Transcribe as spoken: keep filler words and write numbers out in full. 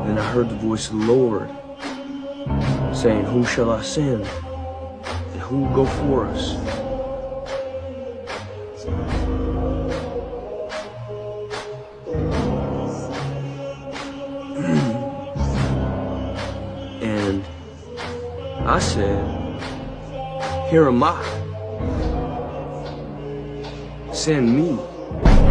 Then I heard the voice of the Lord saying, "Whom shall I send? And who will go for us?" And I said, "Here am I. Send me."